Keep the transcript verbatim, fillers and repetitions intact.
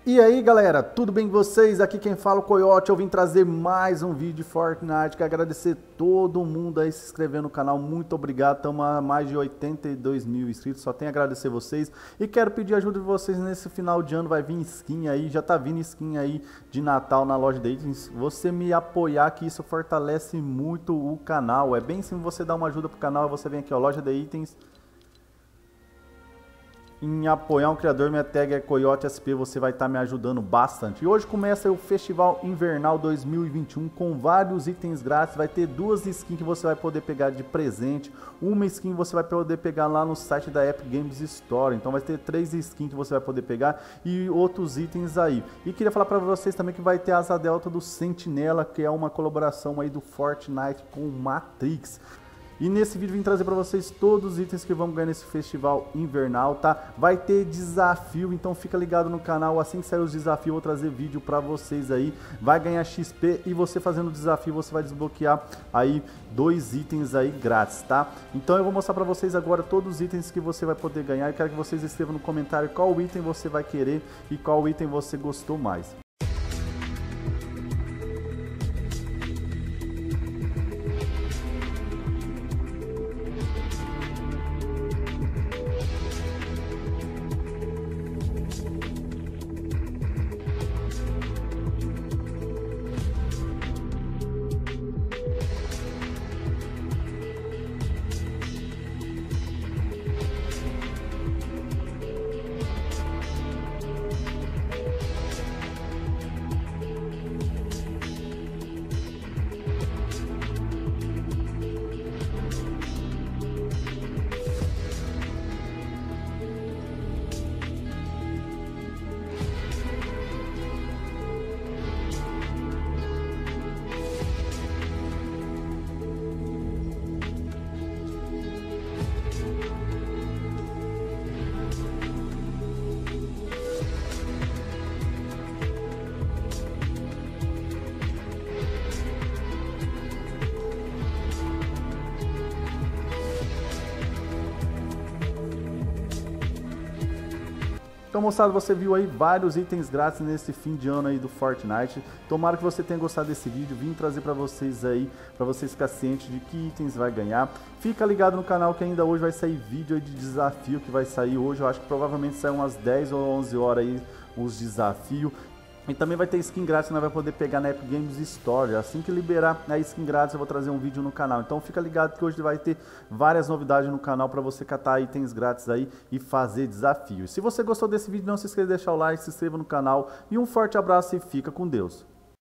E aí galera, tudo bem com vocês? Aqui quem fala é o Coyote. Eu vim trazer mais um vídeo de Fortnite. Quero agradecer todo mundo aí se inscrever no canal, muito obrigado. Estamos a mais de oitenta e dois mil inscritos, só tenho a agradecer vocês. E quero pedir ajuda de vocês nesse final de ano, vai vir skin aí, já tá vindo skin aí de Natal na loja da Itens. Você me apoiar, que isso fortalece muito o canal. É bem simples, você dar uma ajuda pro canal, você vem aqui ó, loja da Itens. Em apoiar um criador, minha tag é Coyote S P, você vai estar me ajudando bastante. E hoje começa o Festival Invernal dois mil e vinte e um com vários itens grátis. Vai ter duas skins que você vai poder pegar de presente. Uma skin você vai poder pegar lá no site da Epic Games Store. Então vai ter três skins que você vai poder pegar e outros itens aí. E queria falar para vocês também que vai ter a Asa Delta do Sentinela, que é uma colaboração aí do Fortnite com Matrix. E nesse vídeo vim trazer para vocês todos os itens que vamos ganhar nesse festival invernal, tá? Vai ter desafio, então fica ligado no canal, assim que sair os desafios eu vou trazer vídeo para vocês aí. Vai ganhar X P e você fazendo o desafio você vai desbloquear aí dois itens aí grátis, tá? Então eu vou mostrar para vocês agora todos os itens que você vai poder ganhar. Eu quero que vocês escrevam no comentário qual item você vai querer e qual item você gostou mais. Então moçada, você viu aí vários itens grátis nesse fim de ano aí do Fortnite. Tomara que você tenha gostado desse vídeo, vim trazer para vocês aí, para vocês ficarem cientes de que itens vai ganhar. Fica ligado no canal que ainda hoje vai sair vídeo aí de desafio que vai sair hoje. Eu acho que provavelmente sai umas dez ou onze horas aí os desafios. E também vai ter skin grátis que nós vai poder pegar na Epic Games Store. Assim que liberar a skin grátis eu vou trazer um vídeo no canal. Então fica ligado que hoje vai ter várias novidades no canal para você catar itens grátis aí e fazer desafios. Se você gostou desse vídeo, não se esqueça de deixar o like, se inscreva no canal. E um forte abraço e fica com Deus.